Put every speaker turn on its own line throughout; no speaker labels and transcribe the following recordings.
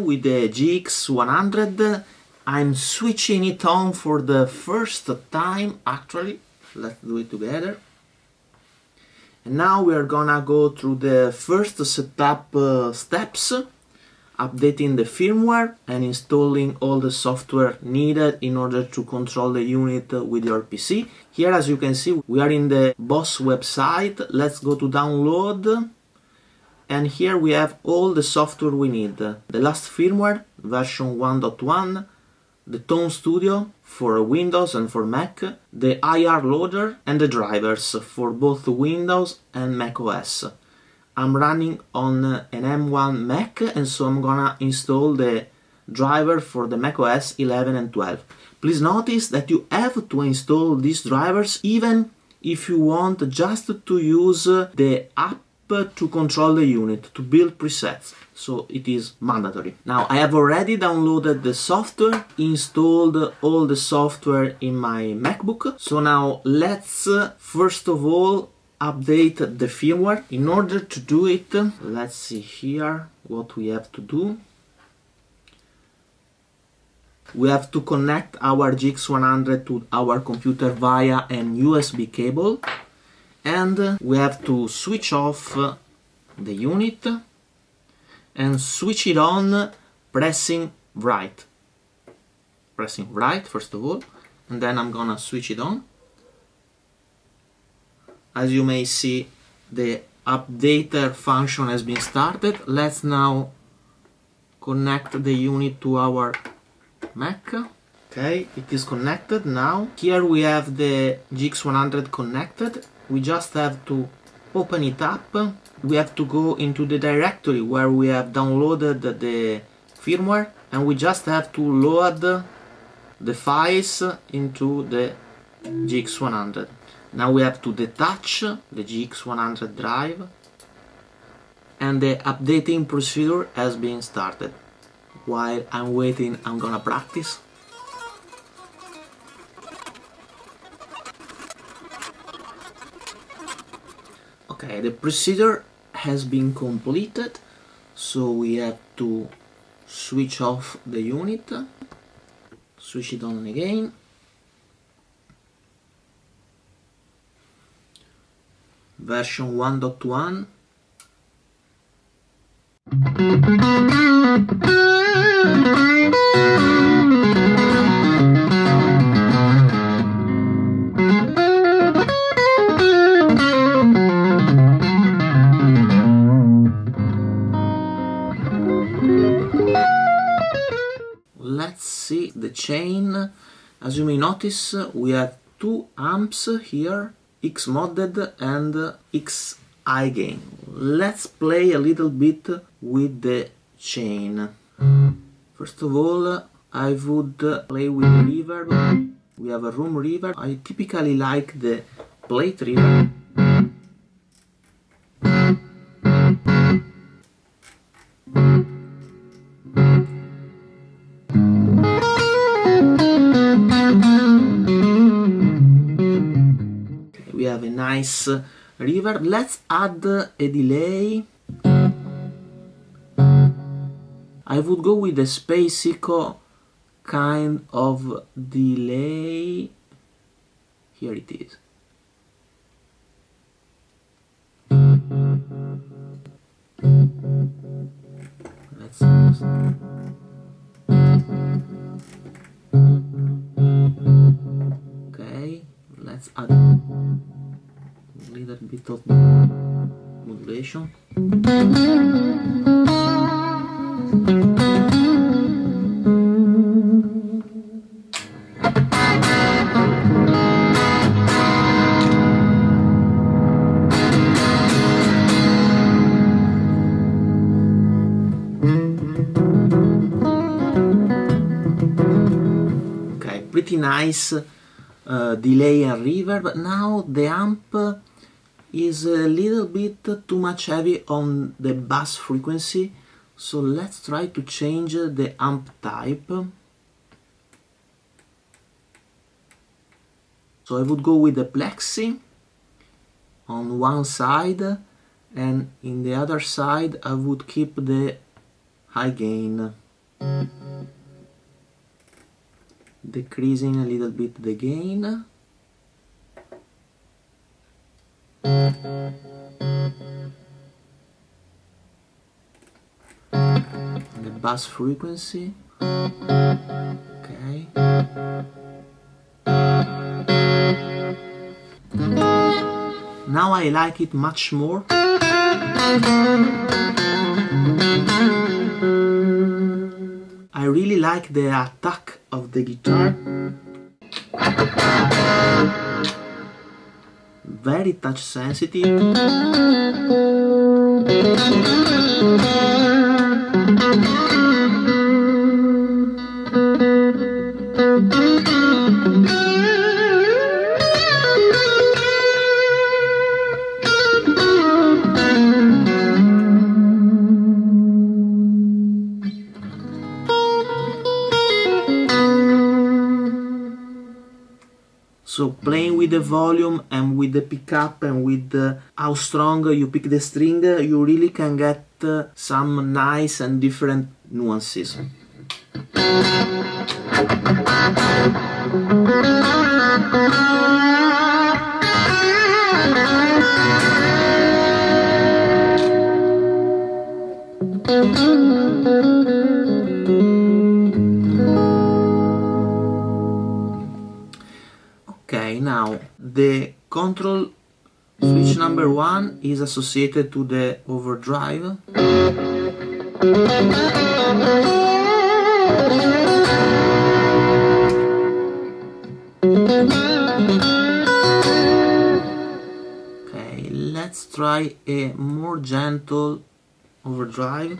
with the GX100. I'm switching it on for the first time actually. Let's do it together. And now we are gonna go through the first setup steps, updating the firmware and installing all the software needed in order to control the unit with your PC. Here, as you can see, we are in the Boss website. Let's go to download. And here we have all the software we need. The last firmware, version 1.1, the Tone Studio for Windows and for Mac, the IR loader and the drivers for both Windows and Mac OS. I'm running on an M1 Mac, and so I'm gonna install the driver for the Mac OS 11 and 12. Please notice that you have to install these drivers even if you want just to use the app to control the unit, to build presets, so it is mandatory. Now, I have already downloaded the software, installed all the software in my MacBook. So now let's first of all update the firmware. In order to do it, let's see here what we have to do. We have to connect our GX100 to our computer via an USB cable. And we have to switch off the unit and switch it on pressing right. Pressing right first of all, and then I'm gonna switch it on. As you may see, the updater function has been started. Let's now connect the unit to our Mac. Okay, it is connected now. Here we have the GX100 connected. We just have to open it up. We have to go into the directory where we have downloaded the firmware, and we just have to load the files into the GX100. Now we have to detach the GX100 drive, and the updating procedure has been started. While I'm waiting, I'm gonna practice. Okay, the procedure has been completed, so we have to switch off the unit, switch it on again. Version 1.1. Let's see the chain. As you may notice, we have two amps here, X modded and X high gain. Let's play a little bit with the chain. First of all, I would play with the reverb. We have a room reverb. I typically like the plate reverb. We have a nice reverb. Let's add a delay. I would go with a Space Echo kind of delay. Here it is. Let's okay, let's add a little bit of modulation. Okay, pretty nice delay and reverb, but now the amp is a little bit too much heavy on the bass frequency, so let's try to change the amp type. So I would go with the plexi on one side, and in the other side I would keep the high gain. decreasing a little bit the gain. The bass frequency. Okay. Now I like it much more. I really like the attack of the guitar. Very touch sensitive. So playing with the volume and with the pickup and with how strong you pick the string, you really can get some nice and different nuances. Okay, now the control switch number 1 is associated to the overdrive. Okay, let's try a more gentle overdrive.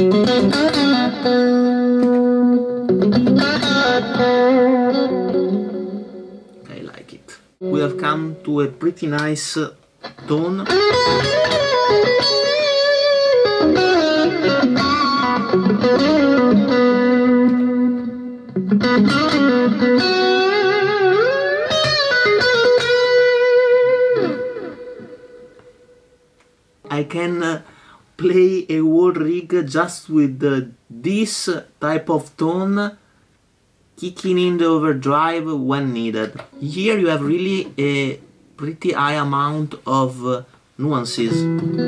I like it. We have come to a pretty nice tone. I can play a whole rig just with this type of tone, kicking in the overdrive when needed. Here you have really a pretty high amount of nuances.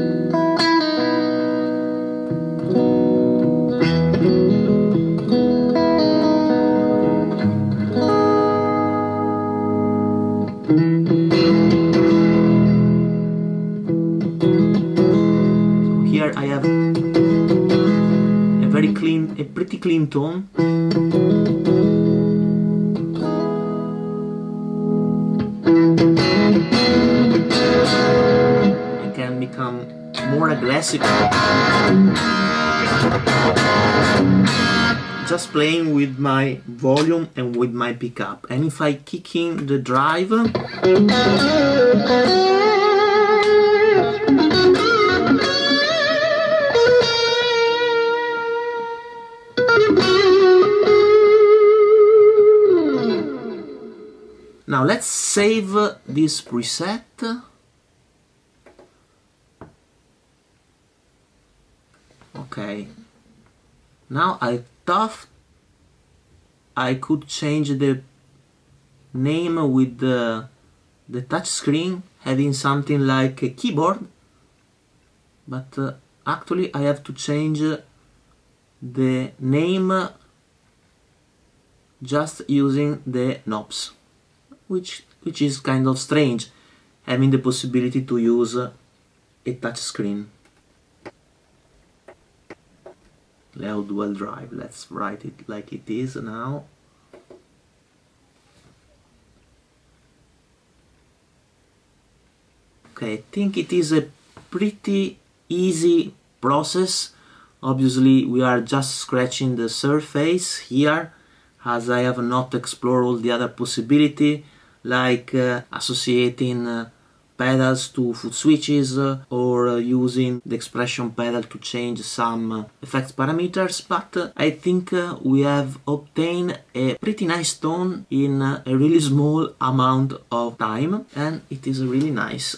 Here I have a pretty clean tone. I can become more aggressive. Just playing with my volume and with my pickup. And if I kick in the drive, now let's save this preset. Okay, now I thought I could change the name with the touch screen, having something like a keyboard, but actually I have to change the name just using the knobs, which is kind of strange, having the possibility to use a touch screen. Leo Dual Drive, let's write it like it is now. Okay, I think it is a pretty easy process. Obviously we are just scratching the surface here, as I have not explored all the other possibility, like associating pedals to foot switches or using the expression pedal to change some effects parameters, but I think we have obtained a pretty nice tone in a really small amount of time, and it is really nice.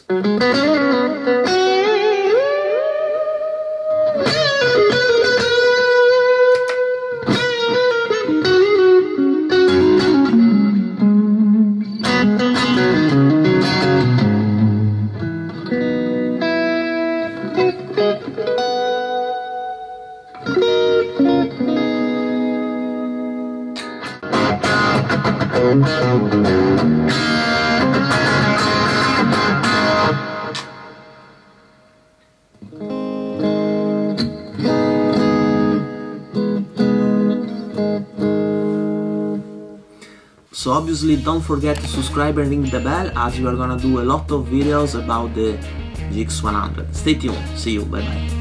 So obviously don't forget to subscribe and ring the bell, as we are gonna do a lot of videos about the GX100. Stay tuned, see you, bye bye.